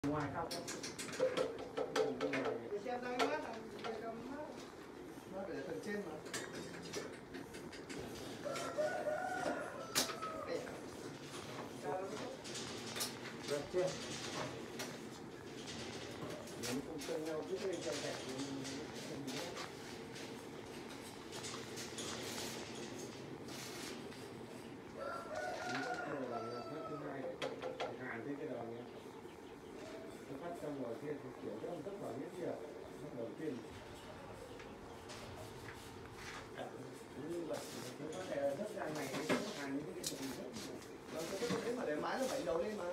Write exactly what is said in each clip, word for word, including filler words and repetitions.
ngoài không xem đây mát là cầm mát nó để phần trên mà được chưa mình cùng chơi nhau trước lên cho đẹp phát trong rồi kia thì kiểu cái ông tất vào những việc đầu tiên như vậy chúng có thể rất dài ngày hàng những cái chuyện rất nó có cái đấy mà để mái nó phải đầu lên mà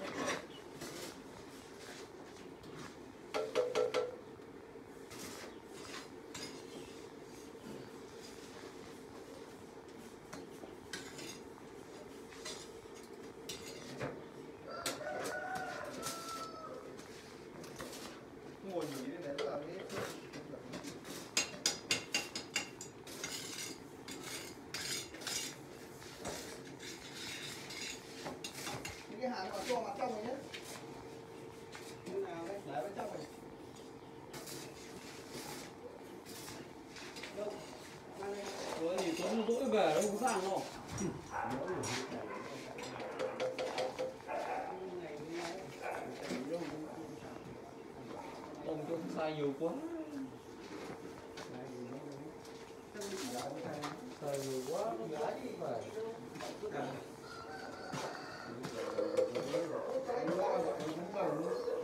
ngồi nghỉ lên đấy là cái những cái hàng mà cho vào trong này nhé như nào đấy lại bên trong này đâu rồi thì Tuấn dỗi về đâu có sang đâu. Ông tôi sai nhiều quá. Sai nhiều quá nó gái phải. cái lo rồi cũng vào luôn